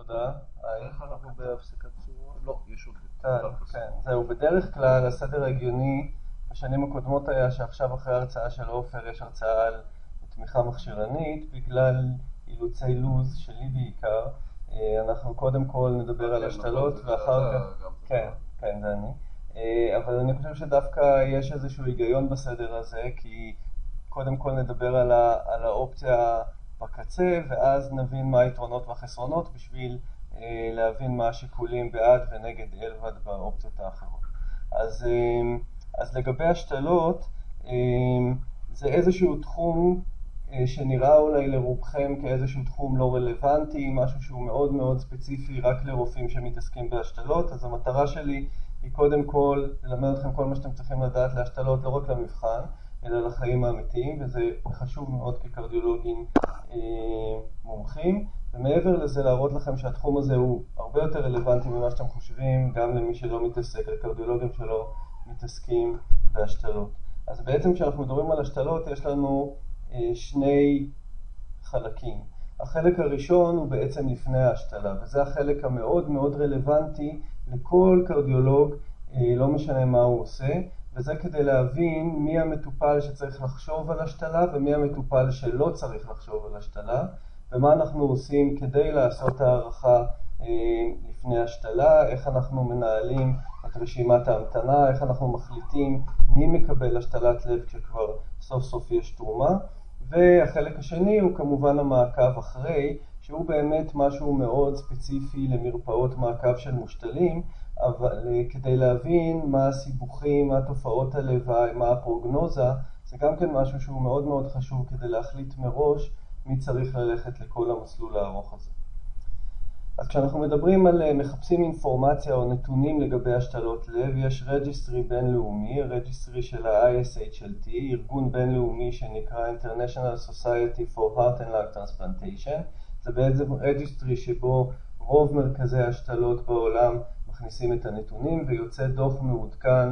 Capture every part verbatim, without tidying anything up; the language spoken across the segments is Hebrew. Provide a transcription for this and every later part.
תודה. איך אנחנו בהפסקת צורה? לא, יש עוד... כן, זהו, בדרך כלל הסדר הגיוני בשנים הקודמות היה שעכשיו אחרי ההרצאה של עופר יש הרצאה על תמיכה מכשירנית. בגלל אילוצי לוז שלי בעיקר, אנחנו קודם כל נדבר על השתלות ואחר כך... כן, כן, זה אני. אבל אני חושב שדווקא יש איזשהו היגיון בסדר הזה, כי קודם כל נדבר על, ה, על האופציה בקצה, ואז נבין מה היתרונות והחסרונות בשביל אה, להבין מה השיקולים בעד ונגד אלבד באופציות האחרות. אז, אה, אז לגבי השתלות, אה, זה איזשהו תחום אה, שנראה אולי לרובכם כאיזשהו תחום לא רלוונטי, משהו שהוא מאוד מאוד ספציפי רק לרופאים שמתעסקים בהשתלות. אז המטרה שלי היא קודם כל ללמד אתכם כל מה שאתם צריכים לדעת להשתלות, לא רק למבחן, אלא לחיים האמיתיים, וזה חשוב מאוד כקרדיולוגים אה, מומחים. ומעבר לזה להראות לכם שהתחום הזה הוא הרבה יותר רלוונטי ממה שאתם חושבים, גם למי שלא מתעסק, לקרדיולוגים שלא מתעסקים בהשתלות. אז בעצם כשאנחנו מדברים על השתלות יש לנו אה, שני חלקים. החלק הראשון הוא בעצם לפני ההשתלה, וזה החלק המאוד מאוד רלוונטי לכל קרדיולוג, אה, לא משנה מה הוא עושה, וזה כדי להבין מי המטופל שצריך לחשוב על השתלה ומי המטופל שלא צריך לחשוב על השתלה, ומה אנחנו עושים כדי לעשות הערכה אה, לפני השתלה, איך אנחנו מנהלים את רשימת ההמתנה, איך אנחנו מחליטים מי מקבל השתלת לב כשכבר סוף סוף יש תרומה. והחלק השני הוא כמובן המעקב אחרי, שהוא באמת משהו מאוד ספציפי למרפאות מעקב של מושתלים, אבל כדי להבין מה הסיבוכים, מה תופעות הלוואי, מה הפרוגנוזה, זה גם כן משהו שהוא מאוד מאוד חשוב כדי להחליט מראש מי צריך ללכת לכל המסלול הארוך הזה. אז כשאנחנו מדברים על מחפשים אינפורמציה או נתונים לגבי השתלות לב, יש רג'יסטרי בינלאומי, רג'יסטרי של ה-איי אס אייץ' אל טי, ארגון בינלאומי שנקרא International Society for Heart and Lung Transplantation. זה בעצם רג'יסטרי שבו רוב מרכזי השתלות בעולם מכניסים את הנתונים, ויוצא דוח מעודכן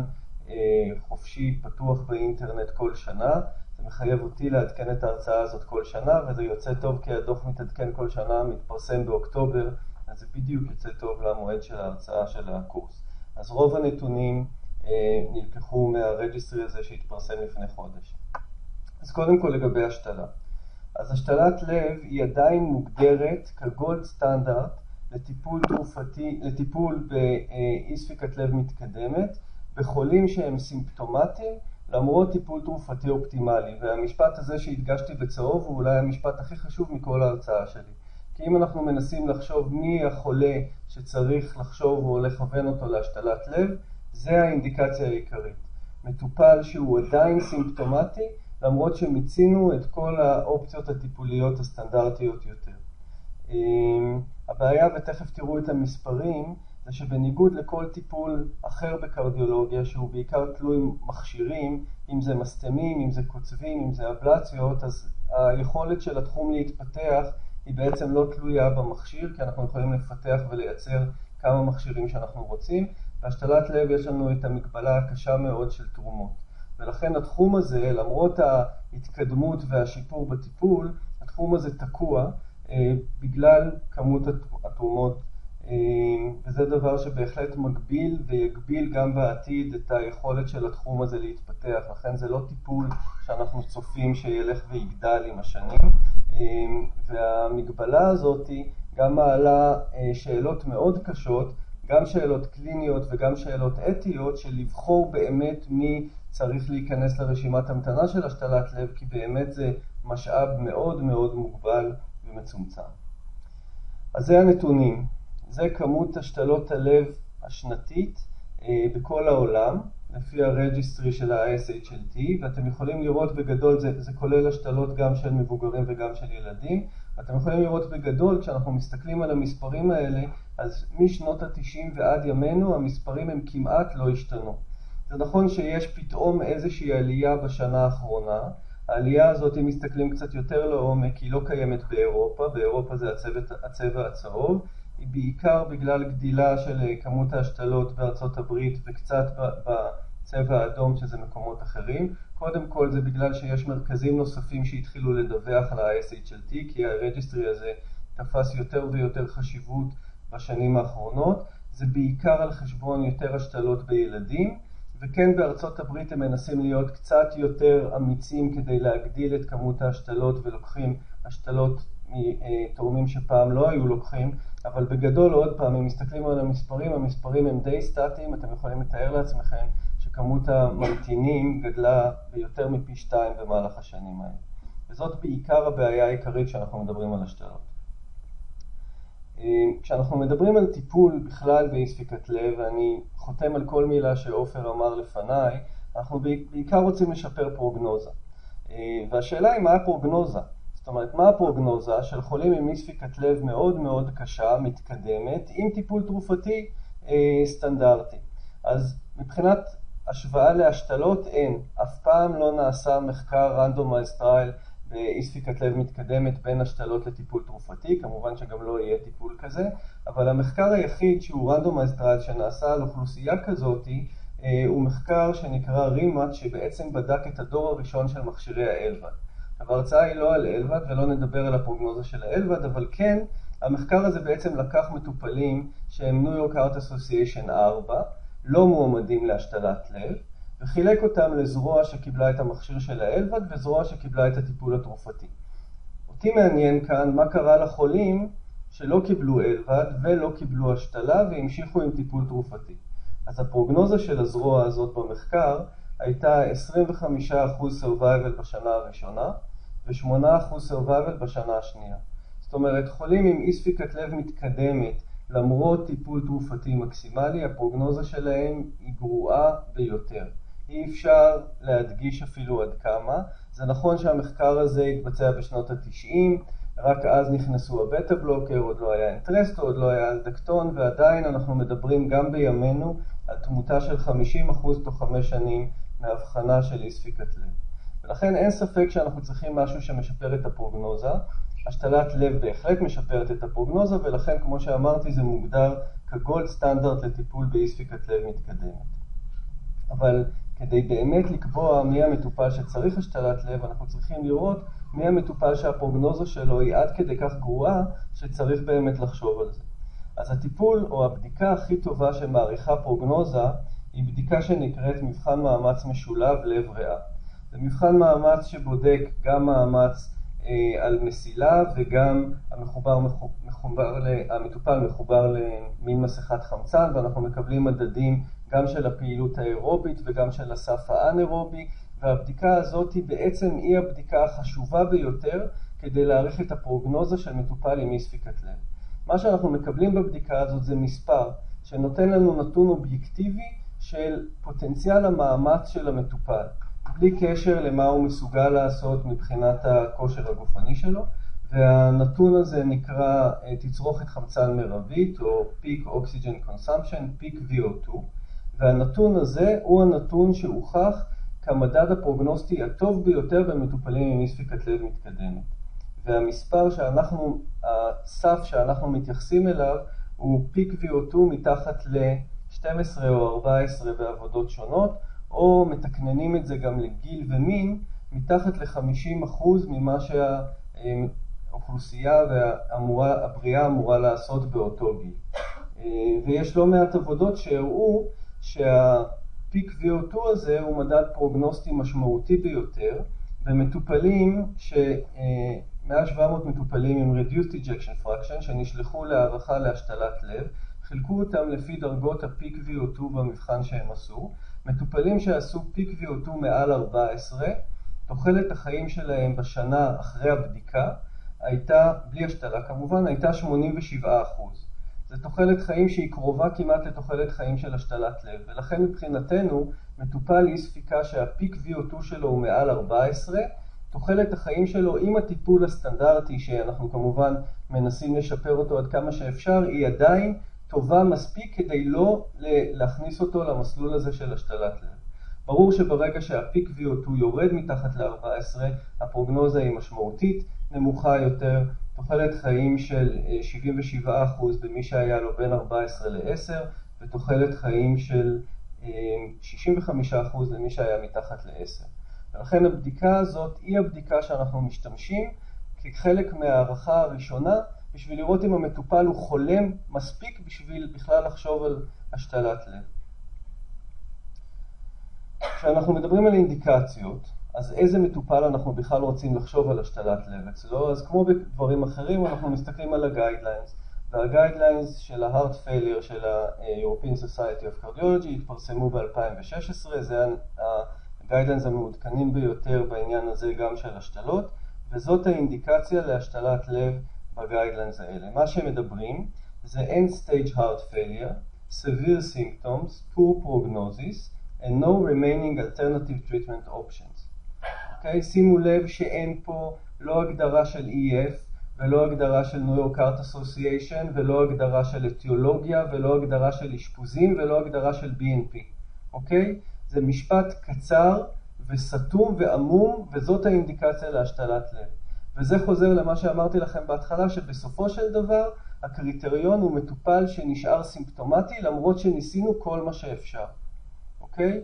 חופשי פתוח באינטרנט כל שנה. זה מחייב אותי לעדכן את ההרצאה הזאת כל שנה, וזה יוצא טוב כי הדוח מתעדכן כל שנה, מתפרסם באוקטובר, אז זה בדיוק יוצא טוב למועד של ההרצאה של הקורס. אז רוב הנתונים אה, נלקחו מהרג'יסטרי הזה שהתפרסם לפני חודש. אז קודם כל לגבי השתלה. אז השתלת לב היא עדיין מוגדרת כגולד סטנדרט לטיפול תרופתי, לטיפול באי ספיקת לב מתקדמת, בחולים שהם סימפטומטיים, למרות טיפול תרופתי אופטימלי. והמשפט הזה שהדגשתי בצהוב הוא אולי המשפט הכי חשוב מכל ההרצאה שלי. כי אם אנחנו מנסים לחשוב מי החולה שצריך לחשוב או לכוון אותו להשתלת לב, זה האינדיקציה העיקרית. מטופל שהוא עדיין סימפטומטי, למרות שמיצינו את כל האופציות הטיפוליות הסטנדרטיות יותר. הבעיה, ותכף תראו את המספרים, זה שבניגוד לכל טיפול אחר בקרדיולוגיה, שהוא בעיקר תלוי מכשירים, אם זה מסתמים, אם זה קוצבים, אם זה אבלציות, אז היכולת של התחום להתפתח היא בעצם לא תלויה במכשיר, כי אנחנו יכולים לפתח ולייצר כמה מכשירים שאנחנו רוצים. בהשתלת לב יש לנו את המגבלה הקשה מאוד של תרומות. ולכן התחום הזה, למרות ההתקדמות והשיפור בטיפול, התחום הזה תקוע אה, בגלל כמות התרומות, אה, וזה דבר שבהחלט מגביל ויגביל גם בעתיד את היכולת של התחום הזה להתפתח. לכן זה לא טיפול שאנחנו צופים שילך ויגדל עם השנים, אה, והמגבלה הזאת גם מעלה אה, שאלות מאוד קשות, גם שאלות קליניות וגם שאלות אתיות, של לבחור באמת מי צריך להיכנס לרשימת המתנה של השתלת לב, כי באמת זה משאב מאוד מאוד מוגבל ומצומצם. אז זה הנתונים. זה כמות השתלות הלב השנתית אה, בכל העולם, לפי הרג'יסטרי של ה-איי אס אייץ' אל טי, ואתם יכולים לראות בגדול, זה, זה כולל השתלות גם של מבוגרים וגם של ילדים, ואתם יכולים לראות בגדול, כשאנחנו מסתכלים על המספרים האלה, אז משנות ה-תשעים ועד ימינו המספרים הם כמעט לא השתנו. זה נכון שיש פתאום איזושהי עלייה בשנה האחרונה. העלייה הזאת, אם מסתכלים קצת יותר לעומק, היא לא קיימת באירופה. באירופה זה הצבע, הצבע הצהוב. היא בעיקר בגלל גדילה של כמות ההשתלות בארצות הברית וקצת בצבע האדום שזה מקומות אחרים. קודם כל זה בגלל שיש מרכזים נוספים שהתחילו לדווח על ה-איי אס אייץ' אל טי, כי הרג'יסטרי הזה תפס יותר ויותר חשיבות בשנים האחרונות. זה בעיקר על חשבון יותר השתלות בילדים, וכן בארצות הברית הם מנסים להיות קצת יותר אמיצים כדי להגדיל את כמות ההשתלות, ולוקחים השתלות מתורמים שפעם לא היו לוקחים, אבל בגדול עוד פעם, אם מסתכלים על המספרים, המספרים הם די סטטיים, אתם יכולים לתאר לעצמכם שכמות הממתינים גדלה ביותר מפי שתיים במהלך השנים האלה. וזאת בעיקר הבעיה העיקרית כשאנחנו מדברים על השתלות. כשאנחנו מדברים על טיפול בכלל באי ספיקת לב, ואני חותם על כל מילה שעופר אמר לפניי, אנחנו בעיקר רוצים לשפר פרוגנוזה. והשאלה היא מה הפרוגנוזה? זאת אומרת, מה הפרוגנוזה של חולים עם אי ספיקת לב מאוד מאוד קשה, מתקדמת, עם טיפול תרופתי סטנדרטי? אז מבחינת השוואה להשתלות אין. אף פעם לא נעשה מחקר randomized trial באי ספיקת לב מתקדמת בין השתלות לטיפול תרופתי, כמובן שגם לא יהיה טיפול כזה, אבל המחקר היחיד שהוא randomized trial שנעשה על אוכלוסייה כזאת, הוא מחקר שנקרא רימאט, שבעצם בדק את הדור הראשון של מכשירי האלבד. ההרצאה היא לא על אלבד ולא נדבר על הפרוגנוזה של האלבד, אבל כן, המחקר הזה בעצם לקח מטופלים שהם ניו יורק הארט אסוסיישן ארבע, לא מועמדים להשתלת לב, וחילק אותם לזרוע שקיבלה את המכשיר של האלבד וזרוע שקיבלה את הטיפול התרופתי. אותי מעניין כאן מה קרה לחולים שלא קיבלו אלבד ולא קיבלו השתלה והמשיכו עם טיפול תרופתי. אז הפרוגנוזה של הזרוע הזאת במחקר הייתה עשרים וחמישה אחוז survival בשנה הראשונה ו-שמונה אחוז survival בשנה השנייה. זאת אומרת, חולים עם אי ספיקת לב מתקדמת למרות טיפול תרופתי מקסימלי, הפרוגנוזה שלהם היא גרועה ביותר. אי אפשר להדגיש אפילו עד כמה. זה נכון שהמחקר הזה התבצע בשנות ה-תשעים, רק אז נכנסו הבטה בלוקר, עוד לא היה אנטרסטו, עוד לא היה אלדקטון, ועדיין אנחנו מדברים גם בימינו על תמותה של חמישים אחוז תוך חמש שנים מהבחנה של אי ספיקת לב. ולכן אין ספק שאנחנו צריכים משהו שמשפר את הפרוגנוזה. השתלת לב בהחלט משפרת את הפרוגנוזה, ולכן כמו שאמרתי זה מוגדר כגולד סטנדרט לטיפול באי ספיקת לב מתקדמת. אבל כדי באמת לקבוע מי המטופל שצריך השתלת לב, אנחנו צריכים לראות מי המטופל שהפרוגנוזה שלו היא עד כדי כך גרועה שצריך באמת לחשוב על זה. אז הטיפול או הבדיקה הכי טובה שמעריכה פרוגנוזה היא בדיקה שנקראת מבחן מאמץ משולב לב ריאה. זה מבחן מאמץ שבודק גם מאמץ אה, על מסילה וגם המחובר, מחובר, המטופל מחובר למין מסכת חמצן, ואנחנו מקבלים מדדים גם של הפעילות האירובית וגם של הסף האנאירובי, והבדיקה הזאת היא בעצם היא הבדיקה החשובה ביותר כדי להעריך את הפרוגנוזה של מטופל עם אי ספיקת לב. מה שאנחנו מקבלים בבדיקה הזאת זה מספר שנותן לנו נתון אובייקטיבי של פוטנציאל המאמץ של המטופל, בלי קשר למה הוא מסוגל לעשות מבחינת הכושר הגופני שלו, והנתון הזה נקרא תצרוכת חמצן מרבית או Peak Oxygen Consumption, Peak V O two, והנתון הזה הוא הנתון שהוכח כמדד הפרוגנוסטי הטוב ביותר במטופלים עם אי ספיקת לב מתקדמת. והמספר שאנחנו, הסף שאנחנו מתייחסים אליו הוא Peak V O two מתחת ל-שתים עשרה או ארבע עשרה בעבודות שונות, או מתקננים את זה גם לגיל ומין, מתחת ל-חמישים אחוז ממה שהאוכלוסייה והבריאה אמורה לעשות באותו גיל. ויש לא מעט עבודות שהראו שה-Peak V O two הזה הוא מדד פרוגנוסטי משמעותי ביותר, במטופלים ש... מעל שבע מאות מטופלים עם Reduced Ejection Fraction שנשלחו להערכה להשתלת לב, חילקו אותם לפי דרגות ה-Peak V O two במבחן שהם עשו. מטופלים שעשו Peak V O two מעל ארבע עשרה, תוחלת החיים שלהם בשנה אחרי הבדיקה הייתה, בלי השתלה כמובן, הייתה שמונים ושבעה אחוז. זו תוחלת חיים שהיא קרובה כמעט לתוחלת חיים של השתלת לב, ולכן מבחינתנו מטופל אי ספיקה שה-Peak V O two שלו הוא מעל ארבע עשרה, תוחלת החיים שלו עם הטיפול הסטנדרטי שאנחנו כמובן מנסים לשפר אותו עד כמה שאפשר, היא עדיין טובה מספיק כדי לא להכניס אותו למסלול הזה של השתלת לב. ברור שברגע שה-Peak V O two יורד מתחת ל-ארבע עשרה, הפרוגנוזה היא משמעותית, נמוכה יותר, תוחלת חיים של שבעים ושבעה אחוז במי שהיה לו בין ארבע עשרה ל-עשר, ותוחלת חיים של שישים וחמישה אחוז למי שהיה מתחת ל-עשר. ולכן הבדיקה הזאת היא הבדיקה שאנחנו משתמשים כחלק מהערכה הראשונה, בשביל לראות אם המטופל הוא חולם מספיק בשביל בכלל לחשוב על השתלת לב. כשאנחנו מדברים על אינדיקציות, אז איזה מטופל אנחנו בכלל רוצים לחשוב על השתלת לב אצלו? אז כמו בדברים אחרים, אנחנו מסתכלים על הגיידליינס. והגיידליינס של ה-Heart Failure של ה-European Society of Cardiology התפרסמו ב-אלפיים ושש עשרה, זה הגיידליינס המעודכנים ביותר בעניין הזה גם של השתלות, וזאת האינדיקציה להשתלת לב בגיידליינס האלה. מה שמדברים זה End Stage Heart Failure, Severe Symptoms, Poor Prognosis, and no remaining alternative treatment options. אוקיי? שימו לב שאין פה לא הגדרה של E F, ולא הגדרה של New York Heart Association, ולא הגדרה של אתיולוגיה, ולא הגדרה של אשפוזים, ולא הגדרה של B N P. אוקיי? זה משפט קצר וסתום ועמום, וזאת האינדיקציה להשתלת לב. וזה חוזר למה שאמרתי לכם בהתחלה, שבסופו של דבר הקריטריון הוא מטופל שנשאר סימפטומטי, למרות שניסינו כל מה שאפשר. אוקיי?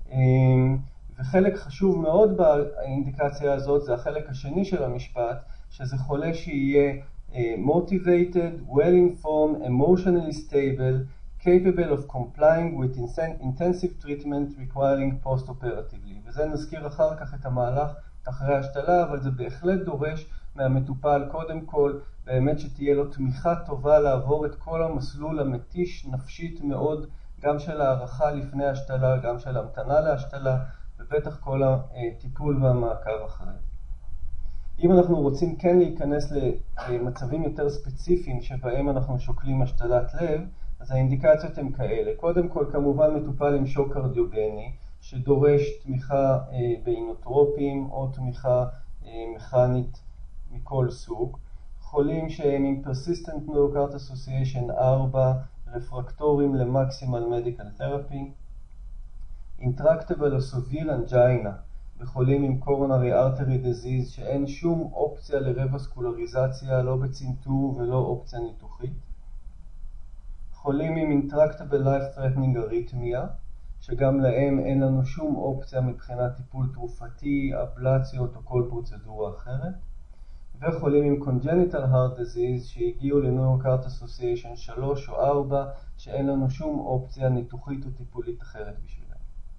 וחלק חשוב מאוד באינדיקציה הזאת, זה החלק השני של המשפט, שזה חולה שיהיה motivated, well-informed, emotionally stable, capable of complying with intensive treatment requiring post-operatively. וזה נזכיר אחר כך את המהלך אחרי השתלה, אבל זה בהחלט דורש מהמטופל קודם כל באמת שתהיה לו תמיכה טובה לעבור את כל המסלול המתיש נפשית מאוד, גם של הערכה לפני השתלה, גם של המתנה להשתלה, ובטח כל הטיפול והמעקב אחרי. אם אנחנו רוצים כן להיכנס למצבים יותר ספציפיים שבהם אנחנו שוקלים השתלת לב, אז האינדיקציות הן כאלה. קודם כל, כמובן מטופל עם שוק קרדיוגני, שדורש תמיכה באינוטרופים או תמיכה מכנית מכל סוג. חולים שהם עם Persistent New York Heart Association ארבע, רפרקטורים למקסימל מדיקל תרפי. Intractable או Severe Angina, בחולים עם Coronary Artery Disease שאין שום אופציה לרווסקולריזציה, לא בצנתור ולא אופציה ניתוחית. חולים עם Intractable Life Threatening Arrhythmia, שגם להם אין לנו שום אופציה מבחינת טיפול תרופתי, אבלציות או כל פרוצדורה אחרת. וחולים עם Congenital Heart Disease שהגיעו ל-New York Heart Association שלוש או ארבע, שאין לנו שום אופציה ניתוחית או טיפולית אחרת בשבילם.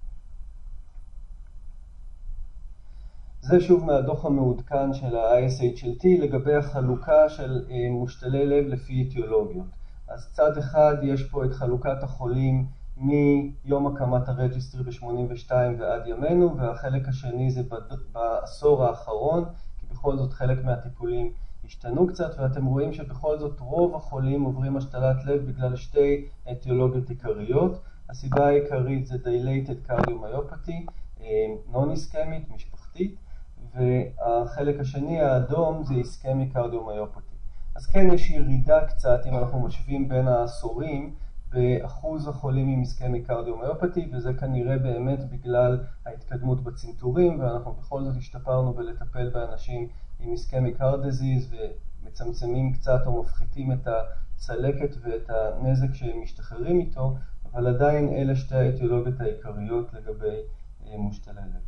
זה שוב מהדוח המעודכן של ה-I S H L T לגבי החלוקה של מושתלי לב לפי אתיולוגיות. אז צד אחד יש פה את חלוקת החולים מיום הקמת הרג'יסטרי ב-שמונים ושתיים ועד ימינו, והחלק השני זה בעשור האחרון, כי בכל זאת חלק מהטיפולים השתנו קצת, ואתם רואים שבכל זאת רוב החולים עוברים השתלת לב בגלל שתי אתיולוגיות עיקריות. הסיבה העיקרית זה Dilated Cardiomyopathy, non-ischemic, משפחתית, והחלק השני האדום זה Ischemic Cardiomyopathy. אז כן יש ירידה קצת אם אנחנו משווים בין העשורים באחוז החולים עם Ischemic Cardiomyopathy, וזה כנראה באמת בגלל ההתקדמות בצנתורים, ואנחנו בכל זאת השתפרנו בלטפל באנשים עם Ischemic Heart Disease ומצמצמים קצת או מפחיתים את הצלקת ואת הנזק שהם משתחררים איתו, אבל עדיין אלה שתי האתיולוגיות העיקריות לגבי מושתלי לב.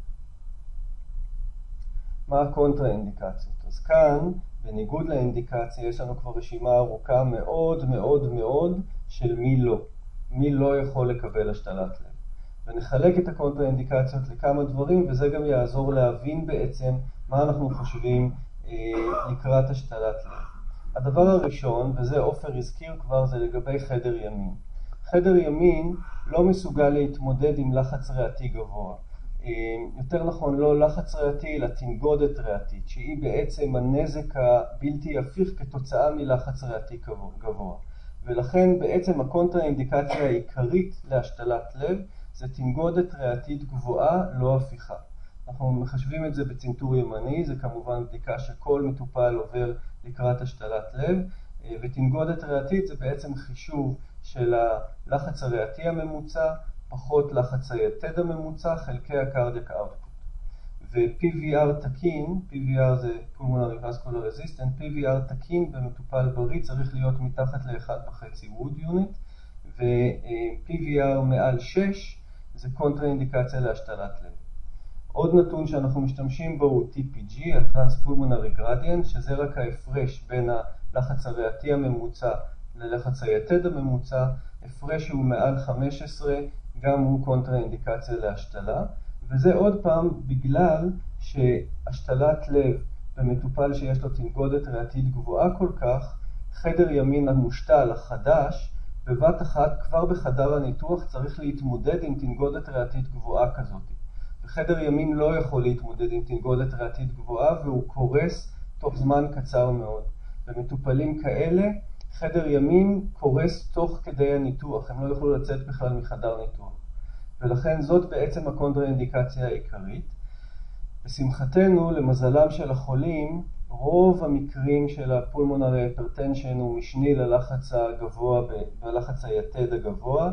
מה הקונטרה-אינדיקציות? אז כאן, בניגוד לאינדיקציה, יש לנו כבר רשימה ארוכה מאוד מאוד מאוד של מי לא. מי לא יכול לקבל השתלת לב. ונחלק את הקונטרה-אינדיקציות לכמה דברים, וזה גם יעזור להבין בעצם מה אנחנו חושבים אה, לקראת השתלת לב. הדבר הראשון, וזה עופר הזכיר כבר, זה לגבי חדר ימין. חדר ימין לא מסוגל להתמודד עם לחץ ריאתי גבוה. יותר נכון לא לחץ ריאתי, אלא תנגודת ריאתית, שהיא בעצם הנזק הבלתי הפיך כתוצאה מלחץ ריאתי גבוה. ולכן בעצם הקונטרה-אינדיקציה העיקרית להשתלת לב זה תנגודת ריאתית גבוהה, לא הפיכה. אנחנו מחשבים את זה בצנתור ימני, זה כמובן בדיקה שכל מטופל עובר לקראת השתלת לב, ותנגודת ריאתית זה בעצם חישוב של הלחץ הריאתי הממוצע, פחות לחץ היתד הממוצע, חלקי הקרדיאק אאוטפוט. ו-P V R תקין, P V R זה Pulmonary Vascular Resistant, P V R תקין במטופל בריא צריך להיות מתחת ל-אחד וחצי ווד יוניט, ו-P V R מעל שש זה קונטרה-אינדיקציה להשתלת לב. עוד נתון שאנחנו משתמשים בו הוא T P G, ה-Transpulmonary Gradient, שזה רק ההפרש בין הלחץ הריאתי הממוצע ללחץ היתד הממוצע, הפרש שהוא מעל חמש עשרה, גם הוא קונטרה-אינדיקציה להשתלה, וזה עוד פעם בגלל שהשתלת לב במטופל שיש לו תנגודת ריאתית גבוהה כל כך, חדר ימין המושתל החדש, בבת אחת כבר בחדר הניתוח צריך להתמודד עם תנגודת ריאתית גבוהה כזאת. וחדר ימין לא יכול להתמודד עם תנגודת ריאתית גבוהה והוא קורס תוך זמן קצר מאוד. במטופלים כאלה, חדר ימין קורס תוך כדי הניתוח, הם לא יוכלו לצאת בכלל מחדר ניתוח. ולכן זאת בעצם הקונטרה-אינדיקציה העיקרית. לשמחתנו, למזלם של החולים, רוב המקרים של הפולמונרי היפרטנשן הוא משני ללחץ הגבוה, בלחץ היתד הגבוה,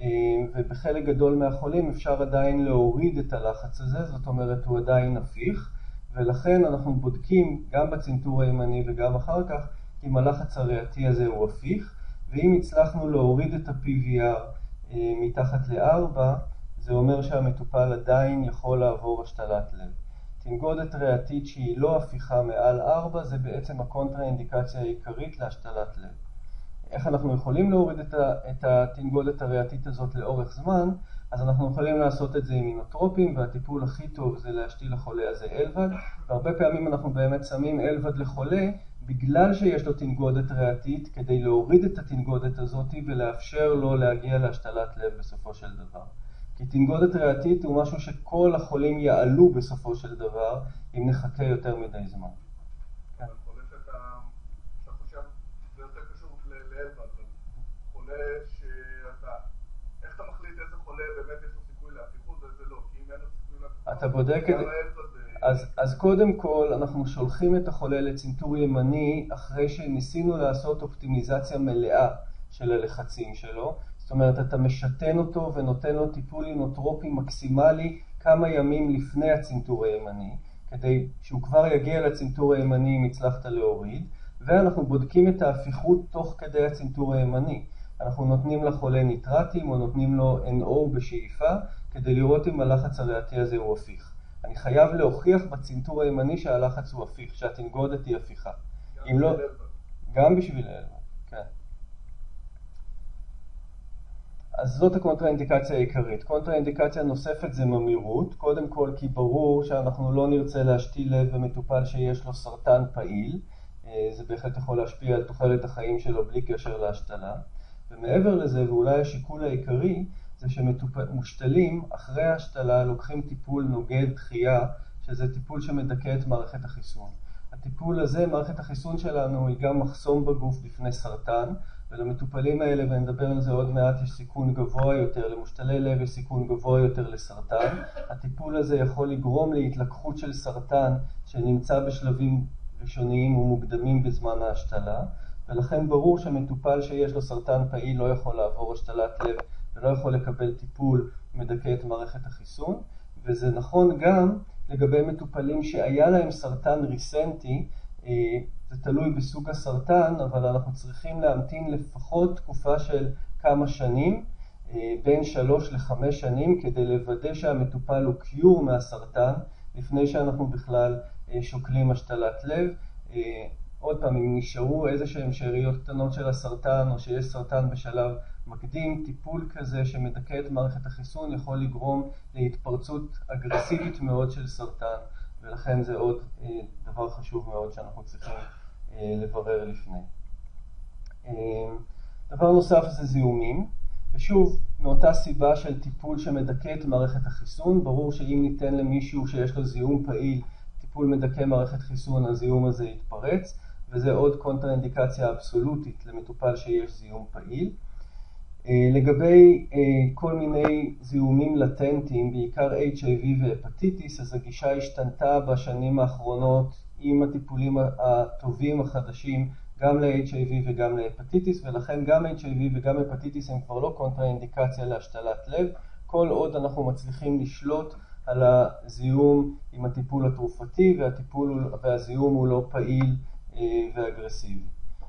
ובחלק גדול מהחולים אפשר עדיין להוריד את הלחץ הזה, זאת אומרת הוא עדיין הפיך, ולכן אנחנו בודקים גם בצנתור הימני וגם אחר כך אם הלחץ הריאתי הזה הוא הפיך, ואם הצלחנו להוריד את ה-פי וי אר מתחת ל-ארבע, זה אומר שהמטופל עדיין יכול לעבור השתלת לב. תנגודת ריאתית שהיא לא הפיכה מעל ארבע, זה בעצם הקונטרה-אינדיקציה העיקרית להשתלת לב. איך אנחנו יכולים להוריד את התנגודת הריאתית הזאת לאורך זמן? אז אנחנו יכולים לעשות את זה עם אינוטרופים, והטיפול הכי טוב זה להשתיל לחולה הזה אלבד, והרבה פעמים אנחנו באמת שמים אלבד לחולה, בגלל שיש לו תנגודת ריאתית, כדי להוריד את התנגודת הזאת ולאפשר לו להגיע להשתלת לב בסופו של דבר. כי תנגודת ריאתית הוא משהו שכל החולים יעלו בסופו של דבר, אם נחכה יותר מדי זמן. אבל חולה שאתה חושב, זה יותר קשור לאלבד, אבל חולה שאתה, איך אתה מחליט איזה חולה באמת יש לו סיכוי להפיכות ואיזה לא? כי אם אין לו סיכוי להפיכות, אתה בודק את... אז, אז קודם כל אנחנו שולחים את החולה לצנתור ימני אחרי שניסינו לעשות אופטימיזציה מלאה של הלחצים שלו. זאת אומרת, אתה משתן אותו ונותן לו טיפול אינוטרופי מקסימלי כמה ימים לפני הצנתור הימני, כדי שהוא כבר יגיע לצנתור הימני אם הצלחת להוריד, ואנחנו בודקים את ההפיכות תוך כדי הצנתור הימני. אנחנו נותנים לחולה ניטרטים או נותנים לו אן או בשאיפה, כדי לראות אם הלחץ הריאתי הזה הוא הפיך. אני חייב להוכיח בצנתור הימני שהלחץ הוא הפיך, שהתנגודת היא הפיכה. גם לא... בשביל אלבד. גם בשביל אלבד, כן. אז זאת הקונטרה-אינדיקציה העיקרית. קונטרה-אינדיקציה נוספת זה ממירות, קודם כל כי ברור שאנחנו לא נרצה להשתיל לב במטופל שיש לו סרטן פעיל, זה בהחלט יכול להשפיע על תוחלת החיים שלו בלי קשר להשתלה. ומעבר לזה, ואולי השיקול העיקרי, זה שמושתלים אחרי ההשתלה לוקחים טיפול נוגד דחייה, שזה טיפול שמדכא את מערכת החיסון. הטיפול הזה, מערכת החיסון שלנו, היא גם מחסום בגוף בפני סרטן, ולמטופלים האלה, ונדבר על זה עוד מעט, יש סיכון גבוה יותר, למושתלי לב יש סיכון גבוה יותר לסרטן. הטיפול הזה יכול לגרום להתלקחות של סרטן שנמצא בשלבים ראשוניים ומוקדמים בזמן ההשתלה, ולכן ברור שמטופל שיש לו סרטן פעיל לא יכול לעבור השתלת לב ולא יכול לקבל טיפול מדכא את מערכת החיסון, וזה נכון גם לגבי מטופלים שהיה להם סרטן ריסנטי, זה תלוי בסוג הסרטן, אבל אנחנו צריכים להמתין לפחות תקופה של כמה שנים, בין שלוש לחמש שנים, כדי לוודא שהמטופל הוא קיור מהסרטן, לפני שאנחנו בכלל שוקלים השתלת לב. עוד פעם, אם נשארו איזה שהם שאריות קטנות של הסרטן, או שיש סרטן בשלב מקדים, טיפול כזה שמדכא את מערכת החיסון יכול לגרום להתפרצות אגרסיבית מאוד של סרטן, ולכן זה עוד דבר חשוב מאוד שאנחנו צריכים לברר לפני. דבר נוסף זה זיהומים, ושוב, מאותה סיבה של טיפול שמדכא את מערכת החיסון, ברור שאם ניתן למישהו שיש לו זיהום פעיל, טיפול מדכא מערכת חיסון, הזיהום הזה יתפרץ, וזה עוד קונטרה-אינדיקציה אבסולוטית למטופל שיש זיהום פעיל. לגבי כל מיני זיהומים לטנטיים, בעיקר אייץ' איי וי והפטיטיס, אז הגישה השתנתה בשנים האחרונות עם הטיפולים הטובים החדשים, גם ל-אייץ' איי וי וגם להפטיטיס, ולכן גם אייץ' איי וי וגם הפטיטיס הם כבר לא קונטרה-אינדיקציה להשתלת לב, כל עוד אנחנו מצליחים לשלוט על הזיהום עם הטיפול התרופתי, והטיפול והזיהום הוא לא פעיל ואגרסיבי.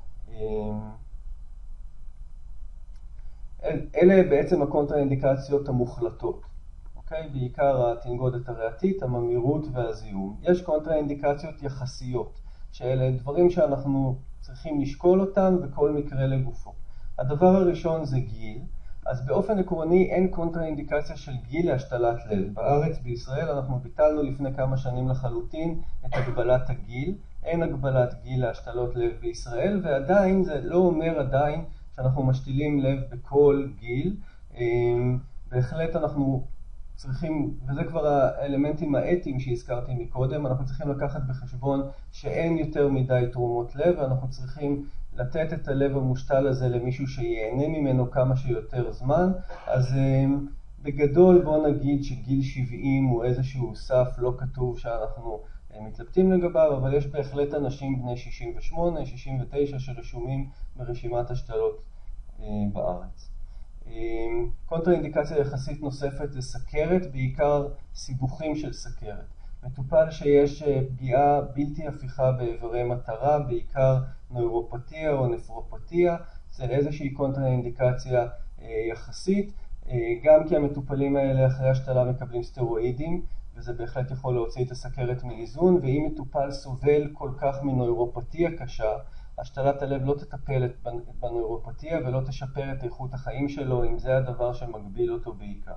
אלה בעצם הקונטרה-אינדיקציות המוחלטות, אוקיי? בעיקר התנגודת הריאתית, הממירות והזיהום. יש קונטרה-אינדיקציות יחסיות, שאלה דברים שאנחנו צריכים לשקול אותם בכל מקרה לגופו. הדבר הראשון זה גיל. אז באופן עקרוני אין קונטרה-אינדיקציה של גיל להשתלת לב. בארץ, בישראל, אנחנו ביטלנו לפני כמה שנים לחלוטין את הגבלת הגיל. אין הגבלת גיל להשתלות לב בישראל, ועדיין זה לא אומר עדיין שאנחנו משתילים לב בכל גיל. בהחלט אנחנו צריכים, וזה כבר האלמנטים האתיים שהזכרתי מקודם, אנחנו צריכים לקחת בחשבון שאין יותר מדי תרומות לב, ואנחנו צריכים לתת את הלב המושתל הזה למישהו שיהנה ממנו כמה שיותר זמן. אז בגדול בוא נגיד שגיל שבעים הוא איזשהו סף לא כתוב שאנחנו מתלבטים לגביו, אבל יש בהחלט אנשים בני שישים ושמונה, שישים ותשע שרשומים ברשימת השתלות בארץ. קונטרה-אינדיקציה יחסית נוספת זה סכרת, בעיקר סיבוכים של סכרת. מטופל שיש פגיעה בלתי הפיכה באיברי מטרה, בעיקר נוירופתיה או נפרופתיה, זה איזושהי קונטרה-אינדיקציה יחסית, גם כי המטופלים האלה אחרי השתלה מקבלים סטרואידים, וזה בהחלט יכול להוציא את הסכרת מאיזון, ואם מטופל סובל כל כך מנוירופתיה קשה, השתלת הלב לא תטפל בנוירופתיה ולא תשפר את איכות החיים שלו, אם זה הדבר שמגביל אותו בעיקר.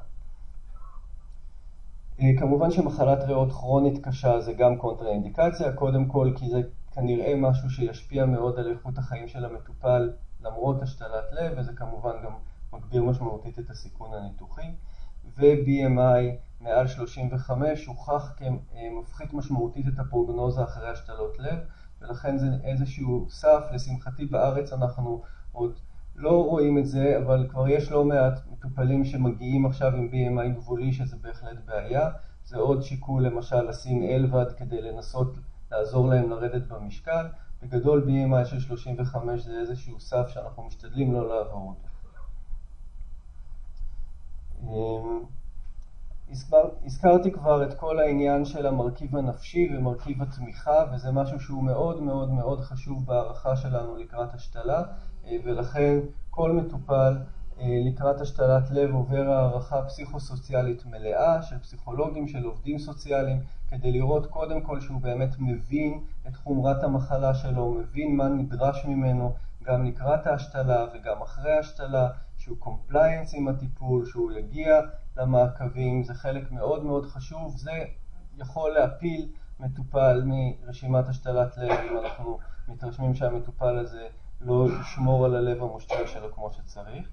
כמובן שמחלת ריאות כרונית קשה זה גם קונטרה-אינדיקציה, קודם כל כי זה כנראה משהו שישפיע מאוד על איכות החיים של המטופל למרות השתלת לב, וזה כמובן גם מגביר משמעותית את הסיכון הניתוחי. ו-בי אם איי מעל שלושים וחמש הוכח כמפחית משמעותית את הפרוגנוזה אחרי השתלות לב, ולכן זה איזשהו סף. לשמחתי בארץ אנחנו עוד לא רואים את זה, אבל כבר יש לא מעט מטופלים שמגיעים עכשיו עם בי אם איי גבולי, שזה בהחלט בעיה. זה עוד שיקול למשל לשים אלבד כדי לנסות לעזור להם לרדת במשקל. בגדול בי אם איי של שלושים וחמש זה איזשהו סף שאנחנו משתדלים לא לעבור אותו. הזכרתי כבר את כל העניין של המרכיב הנפשי ומרכיב התמיכה, וזה משהו שהוא מאוד מאוד מאוד חשוב בהערכה שלנו לקראת השתלה, ולכן כל מטופל לקראת השתלת לב עובר הערכה פסיכוסוציאלית מלאה של פסיכולוגים, של עובדים סוציאליים, כדי לראות קודם כל שהוא באמת מבין את חומרת המחלה שלו, מבין מה נדרש ממנו גם לקראת ההשתלה וגם אחרי ההשתלה, שהוא קומפליינס עם הטיפול, שהוא יגיע למעקבים. זה חלק מאוד מאוד חשוב. זה יכול להפיל מטופל מרשימת השתלת לב אם אנחנו מתרשמים שהמטופל הזה לא ישמור על הלב המושתל שלו כמו שצריך.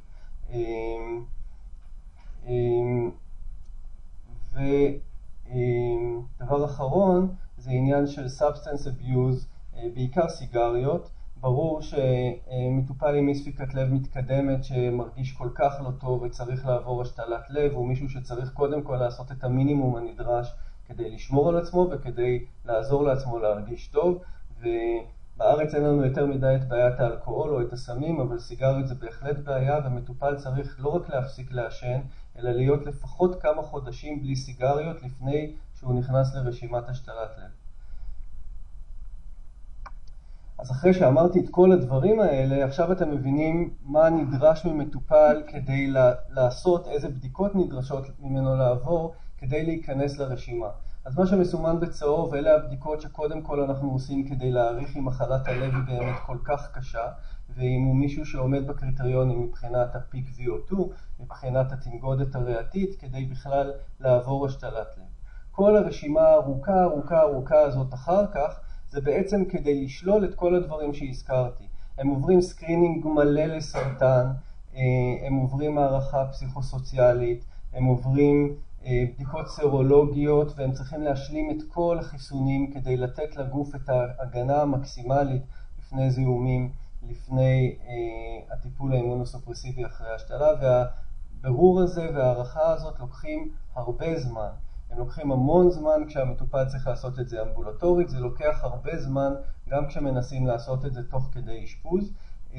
ודבר אחרון זה עניין של substance abuse, בעיקר סיגריות. ברור שמטופל עם אי ספיקת לב מתקדמת שמרגיש כל כך לא טוב וצריך לעבור השתלת לב, הוא מישהו שצריך קודם כל לעשות את המינימום הנדרש כדי לשמור על עצמו וכדי לעזור לעצמו להרגיש טוב. ובארץ אין לנו יותר מדי את בעיית האלכוהול או את הסמים, אבל סיגריות זה בהחלט בעיה, ומטופל צריך לא רק להפסיק לעשן, אלא להיות לפחות כמה חודשים בלי סיגריות לפני שהוא נכנס לרשימת השתלת לב. אז אחרי שאמרתי את כל הדברים האלה, עכשיו אתם מבינים מה נדרש ממטופל כדי לעשות, איזה בדיקות נדרשות ממנו לעבור כדי להיכנס לרשימה. אז מה שמסומן בצהוב, אלה הבדיקות שקודם כל אנחנו עושים כדי להעריך אם מחלת הלב היא באמת כל כך קשה, ואם הוא מישהו שעומד בקריטריונים מבחינת הפיק וי או טו, מבחינת התנגודת הריאתית, כדי בכלל לעבור השתלת לב. כל הרשימה הארוכה, ארוכה, ארוכה הזאת אחר כך, זה בעצם כדי לשלול את כל הדברים שהזכרתי. הם עוברים סקרינינג מלא לסרטן, הם עוברים הערכה פסיכוסוציאלית, הם עוברים בדיקות סרולוגיות, והם צריכים להשלים את כל החיסונים כדי לתת לגוף את ההגנה המקסימלית לפני זיהומים, לפני הטיפול האימונוסופרסיבי אחרי השתלה, והבירור הזה והערכה הזאת לוקחים הרבה זמן. הם לוקחים המון זמן כשהמטופל צריך לעשות את זה אמבולטורית, זה לוקח הרבה זמן גם כשמנסים לעשות את זה תוך כדי אשפוז,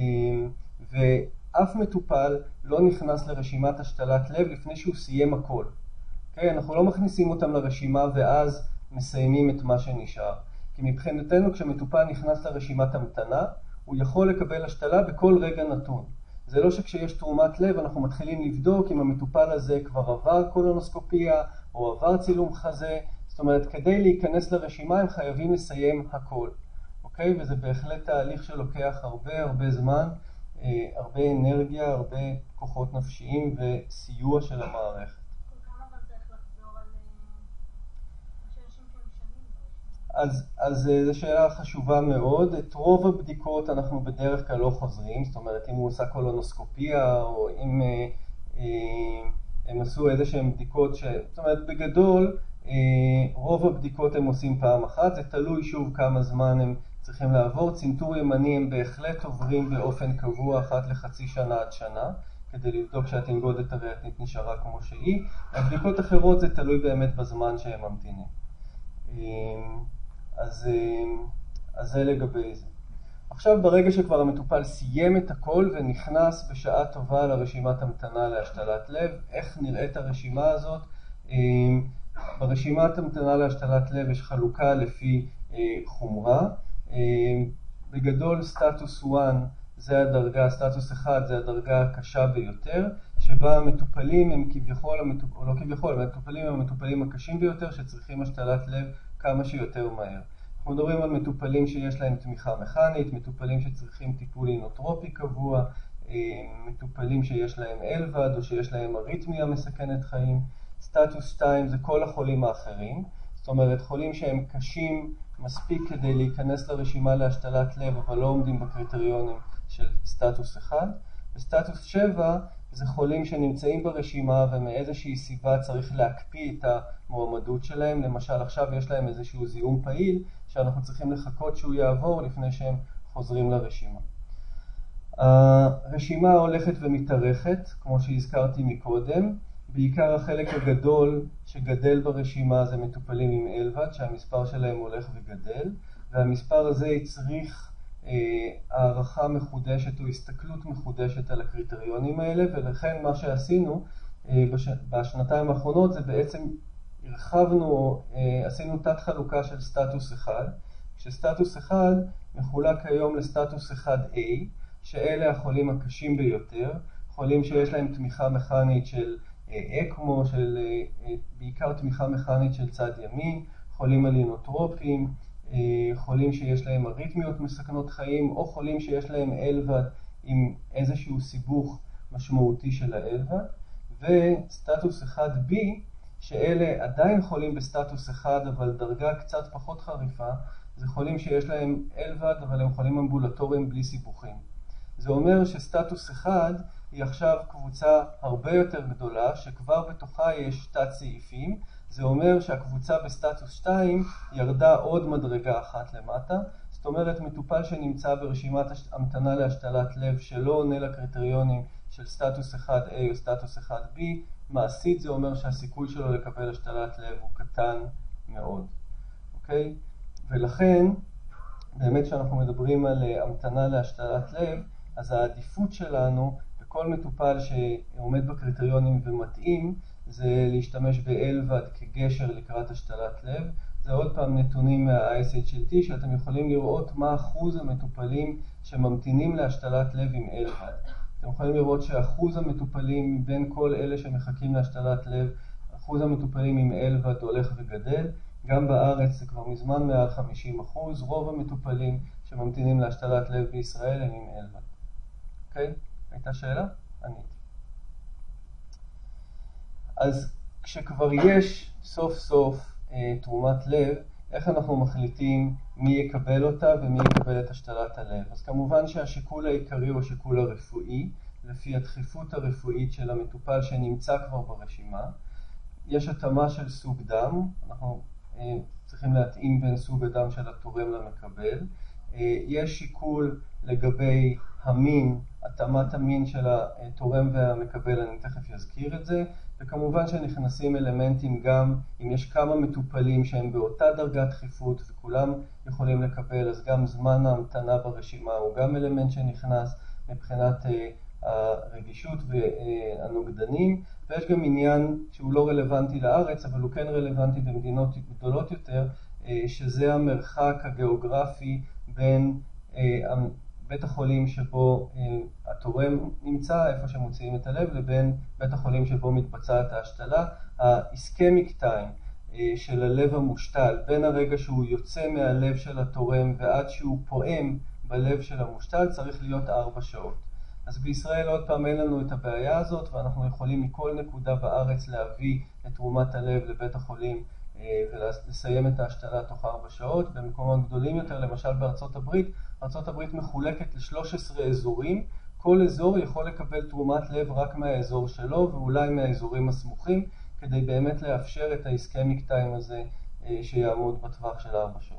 ואף מטופל לא נכנס לרשימת השתלת לב לפני שהוא סיים הכל. Okay, אנחנו לא מכניסים אותם לרשימה ואז מסיימים את מה שנשאר. כי מבחינתנו כשמטופל נכנס לרשימת המתנה, הוא יכול לקבל השתלה בכל רגע נתון. זה לא שכשיש תרומת לב אנחנו מתחילים לבדוק אם המטופל הזה כבר עבר קולונוסקופיה או עבר צילום חזה. זאת אומרת, כדי להיכנס לרשימה הם חייבים לסיים הכל. אוקיי? וזה בהחלט תהליך שלוקח הרבה הרבה זמן, הרבה אנרגיה, הרבה כוחות נפשיים וסיוע של המערכת. אז, אז זו שאלה חשובה מאוד. את רוב הבדיקות אנחנו בדרך כלל לא חוזרים, זאת אומרת, אם הוא עושה קולונוסקופיה, או אם אה, אה, הם עשו איזה שהן בדיקות, ש... זאת אומרת, בגדול, אה, רוב הבדיקות הם עושים פעם אחת, זה תלוי שוב כמה זמן הם צריכים לעבור. צנתור ימני הם בהחלט עוברים באופן קבוע, אחת לחצי שנה עד שנה, כדי לבדוק שהתנגודת הריאתית נשארה כמו שהיא. הבדיקות אחרות זה תלוי באמת בזמן שהם ממתינים. אז, אז זה לגבי זה. עכשיו ברגע שכבר המטופל סיים את הכל ונכנס בשעה טובה לרשימת המתנה להשתלת לב, איך נראית הרשימה הזאת? ברשימת המתנה להשתלת לב יש חלוקה לפי חומרה. בגדול סטטוס אחת זה הדרגה, סטטוס אחד זה הדרגה הקשה ביותר, שבה המטופלים הם כביכול, או לא כביכול, המטופלים הם המטופלים הקשים ביותר שצריכים השתלת לב כמה שיותר מהר. אנחנו מדברים על מטופלים שיש להם תמיכה מכנית, מטופלים שצריכים טיפול אינוטרופי קבוע, מטופלים שיש להם אלבד או שיש להם אריתמיה מסכנת חיים. סטטוס שתיים זה כל החולים האחרים, זאת אומרת חולים שהם קשים מספיק כדי להיכנס לרשימה להשתלת לב אבל לא עומדים בקריטריונים של סטטוס אחד. וסטטוס שבע זה חולים שנמצאים ברשימה ומאיזושהי סיבה צריך להקפיא את המועמדות שלהם. למשל עכשיו יש להם איזשהו זיהום פעיל שאנחנו צריכים לחכות שהוא יעבור לפני שהם חוזרים לרשימה. הרשימה הולכת ומתארכת, כמו שהזכרתי מקודם. בעיקר החלק הגדול שגדל ברשימה זה מטופלים עם אלבד, שהמספר שלהם הולך וגדל, והמספר הזה יצריך הערכה מחודשת או הסתכלות מחודשת על הקריטריונים האלה, ולכן מה שעשינו בשנתיים האחרונות זה בעצם הרחבנו, עשינו תת חלוקה של סטטוס אחד, שסטטוס אחד מחולק היום לסטטוס אחד A, שאלה החולים הקשים ביותר, חולים שיש להם תמיכה מכנית של אקמו, של בעיקר תמיכה מכנית של צד ימין, חולים אלינוטרופיים, חולים שיש להם אריתמיות מסכנות חיים, או חולים שיש להם אלבד עם איזשהו סיבוך משמעותי של האלבד. וסטטוס אחד B, שאלה עדיין חולים בסטטוס אחד, אבל דרגה קצת פחות חריפה, זה חולים שיש להם אלבד, אבל הם חולים אמבולטוריים בלי סיבוכים. זה אומר שסטטוס אחד היא עכשיו קבוצה הרבה יותר גדולה, שכבר בתוכה יש תת סעיפים. זה אומר שהקבוצה בסטטוס שתיים ירדה עוד מדרגה אחת למטה. זאת אומרת, מטופל שנמצא ברשימת המתנה להשתלת לב שלא עונה לקריטריונים של סטטוס אחד A או סטטוס אחד B, מעשית זה אומר שהסיכוי שלו לקבל השתלת לב הוא קטן מאוד. אוקיי? ולכן, באמת שאנחנו מדברים על המתנה להשתלת לב, אז העדיפות שלנו בכל מטופל שעומד בקריטריונים ומתאים, זה להשתמש באלבד כגשר לקראת השתלת לב. זה עוד פעם נתונים מה-איי אס אייץ' אל טי, שאתם יכולים לראות מה אחוז המטופלים שממתינים להשתלת לב עם אלבד. אתם יכולים לראות שאחוז המטופלים מבין כל אלה שמחכים להשתלת לב, אחוז המטופלים עם אלבד הולך וגדל. גם בארץ זה כבר מזמן מעל חמישים אחוז. רוב המטופלים שממתינים להשתלת לב בישראל הם עם אלבד. אוקיי? הייתה שאלה? עניתי. אז כשכבר יש סוף סוף אה, תרומת לב, איך אנחנו מחליטים מי יקבל אותה ומי יקבל את השתלת הלב? אז כמובן שהשיקול העיקרי הוא השיקול הרפואי, לפי הדחיפות הרפואית של המטופל שנמצא כבר ברשימה. יש התאמה של סוג דם, אנחנו אה, צריכים להתאים בין סוג הדם של התורם למקבל. אה, יש שיקול לגבי המין, התאמת המין של התורם והמקבל, אני תכף אזכיר את זה. וכמובן שנכנסים אלמנטים גם, אם יש כמה מטופלים שהם באותה דרגת דחיפות וכולם יכולים לקבל, אז גם זמן ההמתנה ברשימה הוא גם אלמנט שנכנס מבחינת הרגישות והנוגדנים. ויש גם עניין שהוא לא רלוונטי לארץ, אבל הוא כן רלוונטי במדינות גדולות יותר, שזה המרחק הגיאוגרפי בין בית החולים שבו התורם נמצא, איפה שמוציאים את הלב, לבין בית החולים שבו מתבצעת ההשתלה. ה-ischemic time, של הלב המושתל, בין הרגע שהוא יוצא מהלב של התורם ועד שהוא פועם בלב של המושתל, צריך להיות ארבע שעות. אז בישראל עוד פעם אין לנו את הבעיה הזאת, ואנחנו יכולים מכל נקודה בארץ להביא את תרומת הלב לבית החולים ולסיים את ההשתלה תוך ארבע שעות. במקומות גדולים יותר, למשל בארצות הברית, ארצות הברית מחולקת ל-שלושה עשר אזורים, כל אזור יכול לקבל תרומת לב רק מהאזור שלו ואולי מהאזורים הסמוכים, כדי באמת לאפשר את האיסקמיק טיים הזה שיעמוד בטווח של ארבע שעות.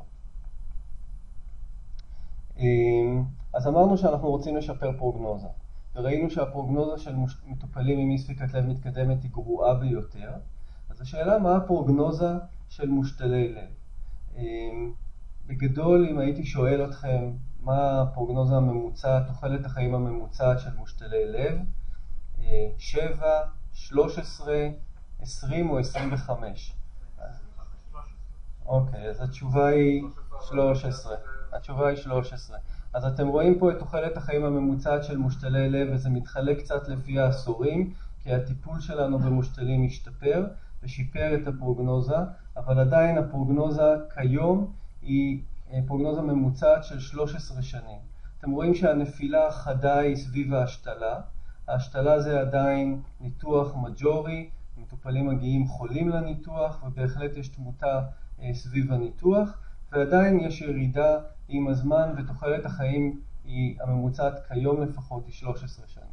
אז אמרנו שאנחנו רוצים לשפר פרוגנוזה, וראינו שהפרוגנוזה של מטופלים עם אי ספיקת לב מתקדמת היא גרועה ביותר. אז השאלה מה הפרוגנוזה של מושתלי לב? בגדול, אם הייתי שואל אתכם מה הפרוגנוזה הממוצעת, תוחלת החיים הממוצעת של מושתלי לב, שבע, שלוש עשרה, עשרים או עשרים וחמש? אוקיי, אז התשובה היא שלוש עשרה. התשובה היא שלוש עשרה. אז אתם רואים פה את תוחלת החיים הממוצעת של מושתלי לב, וזה מתחלק קצת לפי העשורים, כי הטיפול שלנו במושתלים השתפר ושיפר את הפרוגנוזה, אבל עדיין הפרוגנוזה כיום היא פרוגנוזה ממוצעת של שלוש עשרה שנים. אתם רואים שהנפילה החדה היא סביב ההשתלה. ההשתלה זה עדיין ניתוח מג'ורי, מטופלים מגיעים חולים לניתוח, ובהחלט יש תמותה סביב הניתוח, ועדיין יש ירידה עם הזמן, ותוחלת החיים היא הממוצעת כיום לפחות היא שלוש עשרה שנים.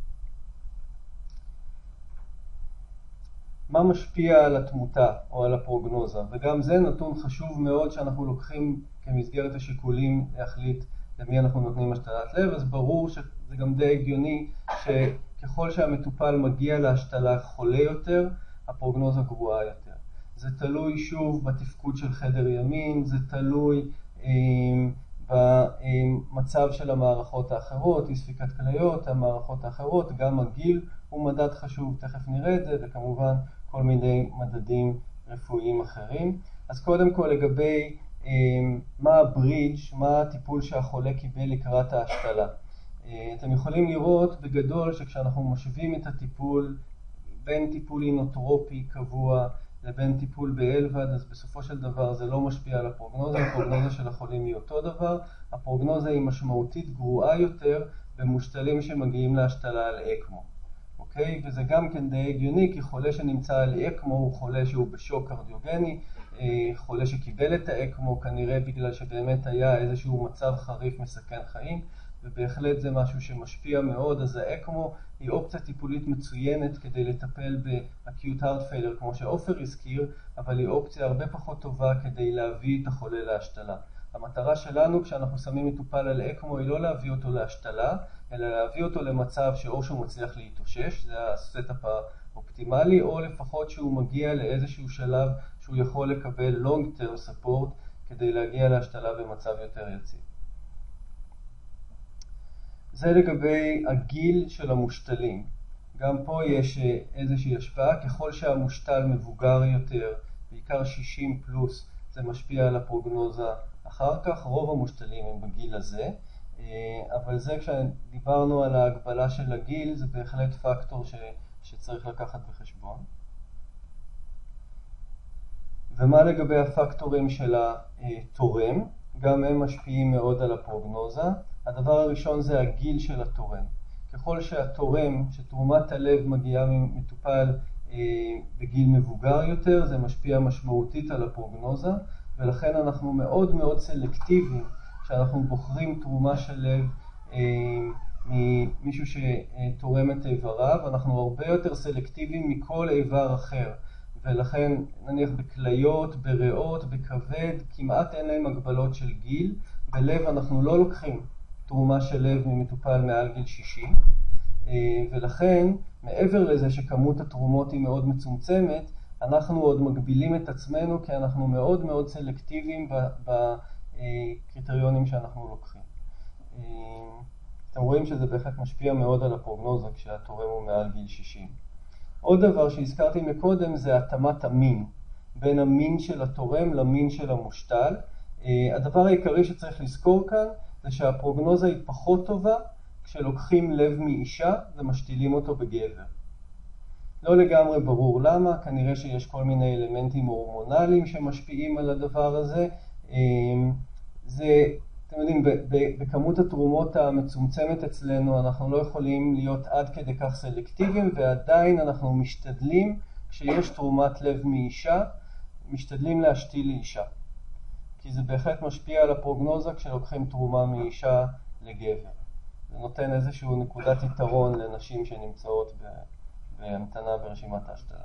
מה משפיע על התמותה או על הפרוגנוזה? וגם זה נתון חשוב מאוד שאנחנו לוקחים כמסגרת השיקולים להחליט למי אנחנו נותנים השתלת לב. אז ברור שזה גם די הגיוני שככל שהמטופל מגיע להשתלה חולה יותר, הפרוגנוזה גרועה יותר. זה תלוי שוב בתפקוד של חדר ימין, זה תלוי אה, במצב של המערכות האחרות, אי ספיקת כליות, המערכות האחרות, גם הגיל הוא מדד חשוב, תכף נראה את זה, וכמובן כל מיני מדדים רפואיים אחרים. אז קודם כל לגבי אה, מה הברידג', מה הטיפול שהחולה קיבל לקראת ההשתלה. אה, אתם יכולים לראות בגדול שכשאנחנו משווים את הטיפול בין טיפול אינוטרופי קבוע לבין טיפול באלבד, אז בסופו של דבר זה לא משפיע על הפרוגנוזה, הפרוגנוזה של החולים היא אותו דבר, הפרוגנוזה היא משמעותית גרועה יותר במושתלים שמגיעים להשתלה על אקמו. אוקיי? וזה גם כן די הגיוני, כי חולה שנמצא על אקמו הוא חולה שהוא בשוק קרדיוגני, חולה שקיבל את האקמו כנראה בגלל שבאמת היה איזשהו מצב חריף מסכן חיים, ובהחלט זה משהו שמשפיע מאוד. אז האקמו היא אופציה טיפולית מצוינת כדי לטפל ב-acute heart failure כמו שעופר הזכיר, אבל היא אופציה הרבה פחות טובה כדי להביא את החולה להשתלה. המטרה שלנו כשאנחנו שמים מטופל על אקמו היא לא להביא אותו להשתלה, אלא להביא אותו למצב שאו שהוא מצליח להתאושש, זה הסטאפ האופטימלי, או לפחות שהוא מגיע לאיזשהו שלב שהוא יכול לקבל long term support כדי להגיע להשתלה במצב יותר יציב. זה לגבי הגיל של המושתלים. גם פה יש איזושהי השפעה, ככל שהמושתל מבוגר יותר, בעיקר שישים פלוס, זה משפיע על הפרוגנוזה אחר כך. רוב המושתלים הם בגיל הזה, אבל זה כשדיברנו על ההגבלה של הגיל, זה בהחלט פקטור ש, שצריך לקחת בחשבון. ומה לגבי הפקטורים של התורם? גם הם משפיעים מאוד על הפרוגנוזה. הדבר הראשון זה הגיל של התורם. ככל שהתורם, שתרומת הלב מגיעה ממטופל אה, בגיל מבוגר יותר, זה משפיע משמעותית על הפרוגנוזה, ולכן אנחנו מאוד מאוד סלקטיביים כשאנחנו בוחרים תרומה של לב אה, ממישהו שתורם את איבריו. אנחנו הרבה יותר סלקטיביים מכל איבר אחר, ולכן נניח בכליות, בריאות, בכבד, כמעט אין להם הגבלות של גיל. בלב אנחנו לא לוקחים תרומה של לב ממטופל מעל גיל שישים, ולכן מעבר לזה שכמות התרומות היא מאוד מצומצמת, אנחנו עוד מגבילים את עצמנו כי אנחנו מאוד מאוד סלקטיביים בקריטריונים שאנחנו לוקחים. אתם רואים שזה בהחלט משפיע מאוד על הפרוגנוזה כשהתורם הוא מעל גיל שישים. עוד דבר שהזכרתי מקודם זה התאמת המין, בין המין של התורם למין של המושתל. הדבר העיקרי שצריך לזכור כאן זה שהפרוגנוזה היא פחות טובה כשלוקחים לב מאישה ומשתילים אותו בגבר. לא לגמרי ברור למה, כנראה שיש כל מיני אלמנטים הורמונליים שמשפיעים על הדבר הזה. זה, אתם יודעים, בכמות התרומות המצומצמת אצלנו אנחנו לא יכולים להיות עד כדי כך סלקטיביים, ועדיין אנחנו משתדלים, כשיש תרומת לב מאישה, משתדלים להשתיל לאישה. כי זה בהחלט משפיע על הפרוגנוזה כשלוקחים תרומה מאישה לגבר. זה נותן איזשהו נקודת יתרון לנשים שנמצאות בהמתנה ברשימת ההשתלה.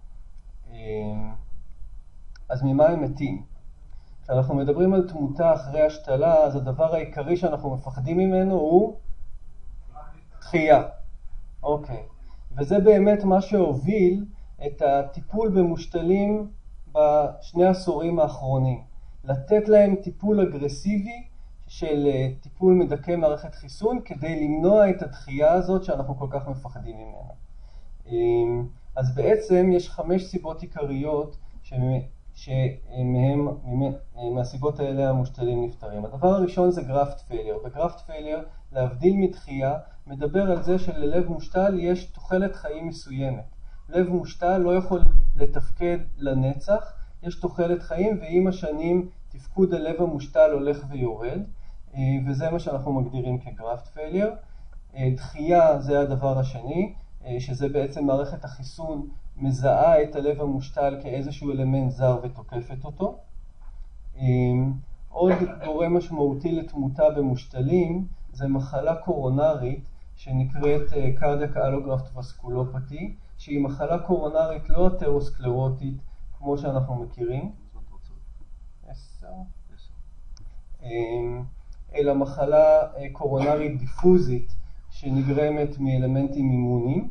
אז ממה הם מתים? כשאנחנו מדברים על תמותה אחרי השתלה, אז הדבר העיקרי שאנחנו מפחדים ממנו הוא דחייה. אוקיי. וזה באמת מה שהוביל את הטיפול במושתלים בשני עשורים האחרונים. לתת להם טיפול אגרסיבי של טיפול מדכא מערכת חיסון כדי למנוע את הדחייה הזאת שאנחנו כל כך מפחדים ממנה. אז בעצם יש חמש סיבות עיקריות שמהם, מהסיבות האלה המושתלים נפטרים. הדבר הראשון זה גרפט פיילר. בגרפט פיילר, להבדיל מדחייה, מדבר על זה שללב מושתל יש תוחלת חיים מסוימת. לב מושתל לא יכול לתפקד לנצח, יש תוחלת חיים, ועם השנים תפקוד הלב המושתל הולך ויורד, וזה מה שאנחנו מגדירים כגרפט פיילר. דחייה זה הדבר השני, שזה בעצם מערכת החיסון מזהה את הלב המושתל כאיזשהו אלמנט זר ותוקפת אותו. עוד גורם משמעותי לתמותה במושתלים זה מחלה קורונרית שנקראת קרדיאק אלוגרפט וסקולופתי, שהיא מחלה קורונרית לא אתרוסקלרוטית כמו שאנחנו מכירים, אלא מחלה קורונרית דיפוזית שנגרמת מאלמנטים אימוניים,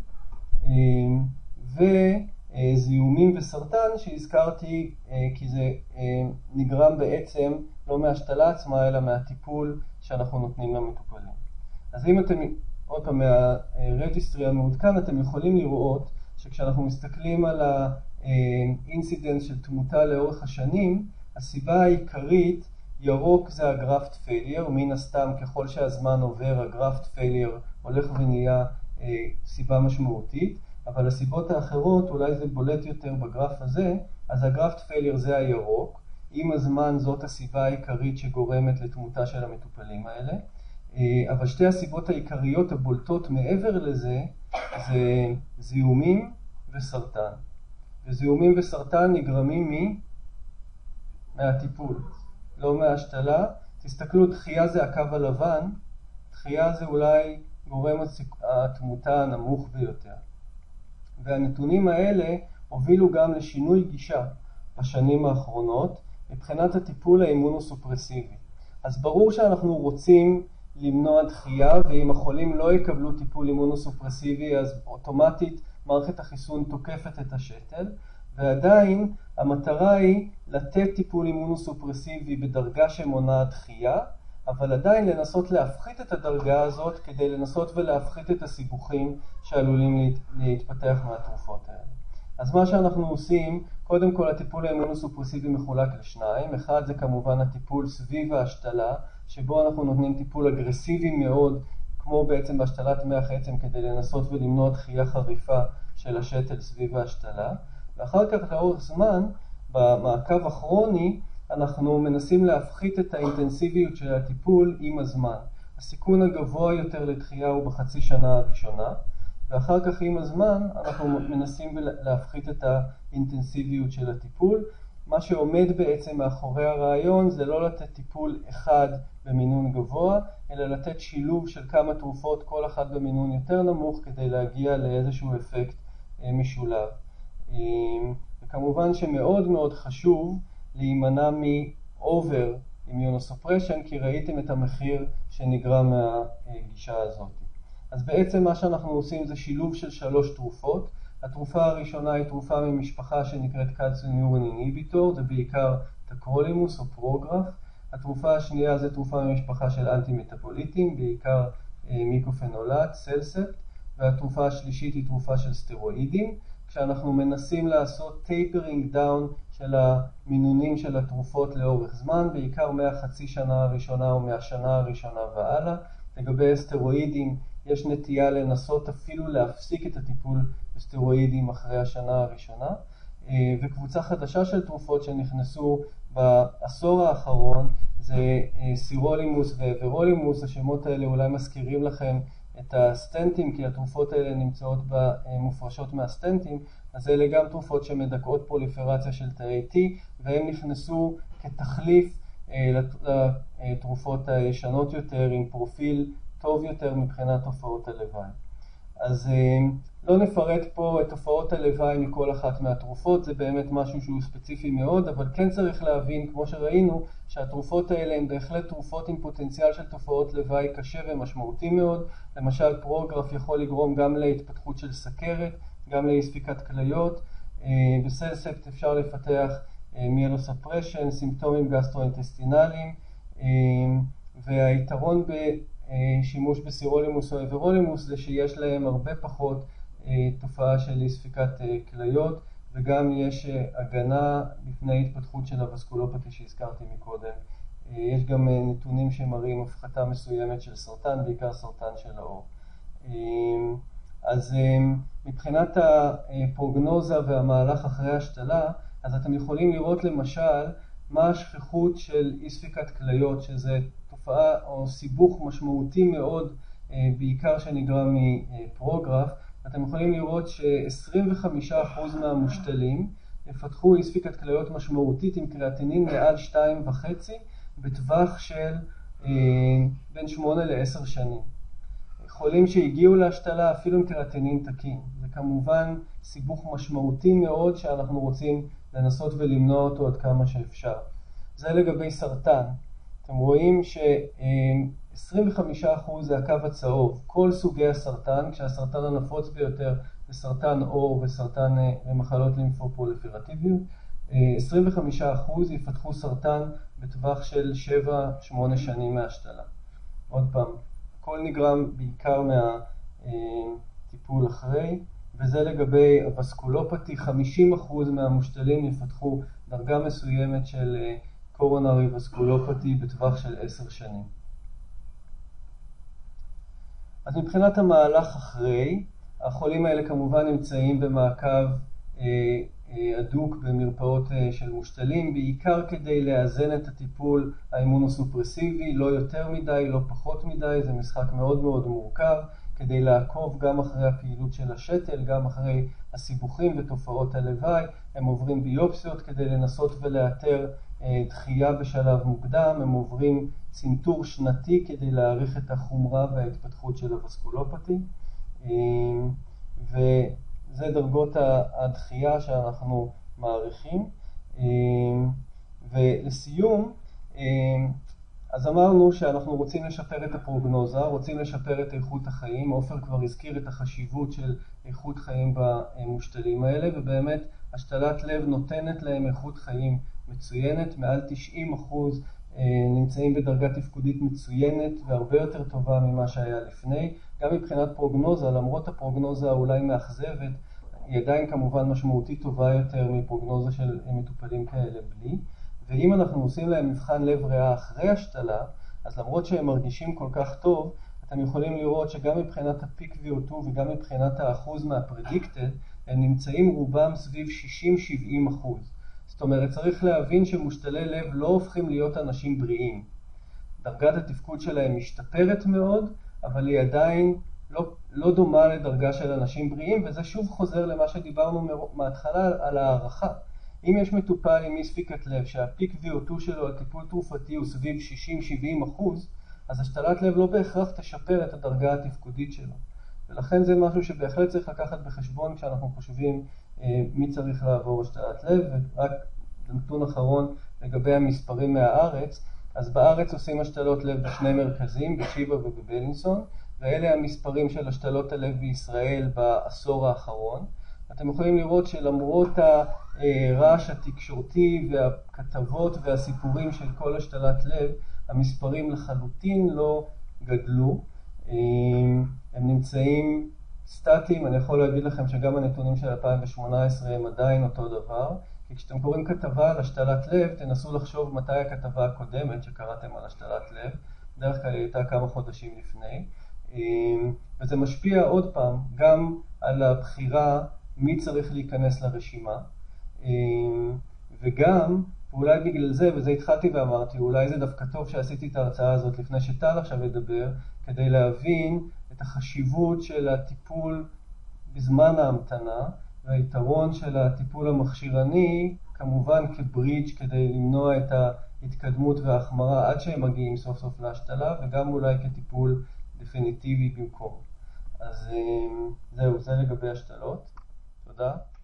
וזיהומים וסרטן שהזכרתי כי זה נגרם בעצם לא מהשתלה עצמה אלא מהטיפול שאנחנו נותנים למטופלים. אז אם אתם עוד פעם מהרג'יסטרי המעודכן, אתם יכולים לראות שכשאנחנו מסתכלים על האינסידנס של תמותה לאורך השנים, הסיבה העיקרית, ירוק זה הגרפט פיילר, מן הסתם ככל שהזמן עובר הגרפט פיילר הולך ונהיה אה, סיבה משמעותית, אבל הסיבות האחרות, אולי זה בולט יותר בגרף הזה, אז הגרפט פיילר זה הירוק, עם הזמן זאת הסיבה העיקרית שגורמת לתמותה של המטופלים האלה, אה, אבל שתי הסיבות העיקריות הבולטות מעבר לזה, זה זיהומים וסרטן. וזיהומים וסרטן נגרמים מ... מהטיפול. לא מההשתלה. תסתכלו, דחייה זה הקו הלבן, דחייה זה אולי גורם התמותה הנמוך ביותר. והנתונים האלה הובילו גם לשינוי גישה בשנים האחרונות מבחינת הטיפול האימונוסופרסיבי. אז ברור שאנחנו רוצים למנוע דחייה, ואם החולים לא יקבלו טיפול אימונוסופרסיבי אז אוטומטית מערכת החיסון תוקפת את השתל, ועדיין המטרה היא לתת טיפול אימונוסופרסיבי בדרגה שמונעת דחייה, אבל עדיין לנסות להפחית את הדרגה הזאת כדי לנסות ולהפחית את הסיבוכים שעלולים להתפתח מהתרופות האלה. אז מה שאנחנו עושים, קודם כל הטיפול האימונוסופרסיבי מחולק לשניים. אחד זה כמובן הטיפול סביב ההשתלה, שבו אנחנו נותנים טיפול אגרסיבי מאוד, כמו בעצם בהשתלת מח עצם, כדי לנסות ולמנוע דחייה חריפה של השתל סביב ההשתלה. ואחר כך לאורך זמן, במעקב הכרוני, אנחנו מנסים להפחית את האינטנסיביות של הטיפול עם הזמן. הסיכון הגבוה יותר לדחייה הוא בחצי שנה הראשונה, ואחר כך עם הזמן אנחנו מנסים להפחית את האינטנסיביות של הטיפול. מה שעומד בעצם מאחורי הרעיון זה לא לתת טיפול אחד במינון גבוה, אלא לתת שילוב של כמה תרופות, כל אחד במינון יותר נמוך, כדי להגיע לאיזשהו אפקט משולב. וכמובן שמאוד מאוד חשוב להימנע מ-over immunosuppression, כי ראיתם את המחיר שנגרם מהגישה הזאת. אז בעצם מה שאנחנו עושים זה שילוב של שלוש תרופות. התרופה הראשונה היא תרופה ממשפחה שנקראת קלציום איניביטור, זה בעיקר תקרולימוס או פרוגרף. התרופה השנייה זה תרופה ממשפחה של אנטי-מטאבוליטים, בעיקר מיקופנולט, סלספט. והתרופה השלישית היא תרופה של סטרואידים. כשאנחנו מנסים לעשות טייפרינג דאון של המינונים של התרופות לאורך זמן, בעיקר מהחצי שנה הראשונה או מהשנה הראשונה והלאה. לגבי סטרואידים יש נטייה לנסות אפילו להפסיק את הטיפול בסטרואידים אחרי השנה הראשונה. וקבוצה חדשה של תרופות שנכנסו בעשור האחרון זה סירולימוס ואברולימוס. השמות האלה אולי מזכירים לכם את הסטנטים, כי התרופות האלה נמצאות מופרשות מהסטנטים. אז אלה גם תרופות שמדכאות פרוליפרציה של תאי T, והם נכנסו כתחליף לתרופות הישנות יותר עם פרופיל טוב יותר מבחינת תופעות הלוואי. אז לא נפרט פה את תופעות הלוואי מכל אחת מהתרופות, זה באמת משהו שהוא ספציפי מאוד, אבל כן צריך להבין, כמו שראינו, שהתרופות האלה הן בהחלט תרופות עם פוטנציאל של תופעות לוואי קשה ומשמעותי מאוד. למשל פרוגרף יכול לגרום גם להתפתחות של סכרת, גם לאי ספיקת כליות. בסלספט אפשר לפתח מיילוספרשן, סימפטומים גסטרואינטסטינליים, והיתרון בשימוש בסירולימוס או אברולימוס זה שיש להם הרבה פחות תופעה של אי ספיקת כליות, וגם יש הגנה לפני התפתחות של הווסקולופתי שהזכרתי מקודם. יש גם נתונים שמראים הפחתה מסוימת של סרטן, בעיקר סרטן של העור. אז מבחינת הפרוגנוזה והמהלך אחרי השתלה, אז אתם יכולים לראות למשל מה השכיחות של אי ספיקת כליות, שזה תופעה או סיבוך משמעותי מאוד, בעיקר שנגרם מפרוגרף. אתם יכולים לראות ש-עשרים וחמישה אחוז מהמושתלים יפתחו אי ספיקת כליות משמעותית עם קריאטינין מעל שתיים וחצי בטווח של בין שמונה לעשר שנים. חולים שהגיעו להשתלה אפילו עם קריאטינין תקין. זה כמובן סיבוך משמעותי מאוד שאנחנו רוצים לנסות ולמנוע אותו עד כמה שאפשר. זה לגבי סרטן. אתם רואים ש-עשרים וחמישה אחוז זה הקו הצהוב, כל סוגי הסרטן, כשהסרטן הנפוץ ביותר זה סרטן עור וסרטן ומחלות לימפופרוליפרטיביות. עשרים וחמישה אחוז יפתחו סרטן בטווח של שבע שמונה שנים מהשתלה. עוד פעם, הכל נגרם בעיקר מהטיפול אחרי, וזה לגבי הווסקולופתי. חמישים אחוז מהמושתלים יפתחו דרגה מסוימת של קורונרי וסקולופתי בטווח של עשר שנים. אז מבחינת המהלך אחרי, החולים האלה כמובן נמצאים במעקב הדוק במרפאות של מושתלים, בעיקר כדי לאזן את הטיפול האימונוסופרסיבי, לא יותר מדי, לא פחות מדי. זה משחק מאוד מאוד מורכב, כדי לעקוב גם אחרי הפעילות של השתל, גם אחרי הסיבוכים ותופעות הלוואי. הם עוברים ביופסיות כדי לנסות ולאתר דחייה בשלב מוקדם, הם עוברים צנתור שנתי כדי להעריך את החומרה וההתפתחות של הווסקולופתי, וזה דרגות הדחייה שאנחנו מעריכים. ולסיום, אז אמרנו שאנחנו רוצים לשפר את הפרוגנוזה, רוצים לשפר את איכות החיים. עופר כבר הזכיר את החשיבות של איכות חיים במושתלים האלה, ובאמת השתלת לב נותנת להם איכות חיים מצוינת. מעל תשעים אחוז נמצאים בדרגה תפקודית מצוינת והרבה יותר טובה ממה שהיה לפני. גם מבחינת פרוגנוזה, למרות הפרוגנוזה אולי מאכזבת, היא עדיין כמובן משמעותית טובה יותר מפרוגנוזה של מטופלים כאלה בלי. ואם אנחנו עושים להם מבחן לב ריאה אחרי השתלה, אז למרות שהם מרגישים כל כך טוב, אתם יכולים לראות שגם מבחינת ה-Peak וי או טו וגם מבחינת האחוז מה-Predicted, הם נמצאים רובם סביב שישים שבעים אחוז. זאת אומרת, צריך להבין שמושתלי לב לא הופכים להיות אנשים בריאים. דרגת התפקוד שלהם משתפרת מאוד, אבל היא עדיין לא, לא דומה לדרגה של אנשים בריאים, וזה שוב חוזר למה שדיברנו מההתחלה על הערכה. אם יש מטופל עם אי ספיקת לב שהפיק וי או טו שלו על טיפול תרופתי הוא סביב שישים שבעים אחוז, אז השתלת לב לא בהכרח תשפר את הדרגה התפקודית שלו. ולכן זה משהו שבהחלט צריך לקחת בחשבון כשאנחנו חושבים אה, מי צריך לעבור השתלת לב. ורק נתון אחרון לגבי המספרים מהארץ, אז בארץ עושים השתלות לב בשני מרכזים, בשיבא ובבלינסון, ואלה המספרים של השתלות הלב בישראל בעשור האחרון. אתם יכולים לראות שלמרות הרעש התקשורתי והכתבות והסיפורים של כל השתלת לב, המספרים לחלוטין לא גדלו. הם נמצאים סטטיים. אני יכול להגיד לכם שגם הנתונים של אלפיים שמונה עשרה הם עדיין אותו דבר. כי כשאתם קוראים כתבה על השתלת לב, תנסו לחשוב מתי הכתבה הקודמת שקראתם על השתלת לב. בדרך כלל היא הייתה כמה חודשים לפני. וזה משפיע עוד פעם גם על הבחירה מי צריך להיכנס לרשימה, וגם, ואולי בגלל זה, וזה התחלתי ואמרתי, אולי זה דווקא טוב שעשיתי את ההרצאה הזאת לפני שטל עכשיו ידבר, כדי להבין את החשיבות של הטיפול בזמן ההמתנה, והיתרון של הטיפול המכשירני, כמובן כברידג' כדי למנוע את ההתקדמות וההחמרה עד שהם מגיעים סוף סוף להשתלה, וגם אולי כטיפול דפיניטיבי במקום. אז זהו, זה לגבי השתלות. תודה.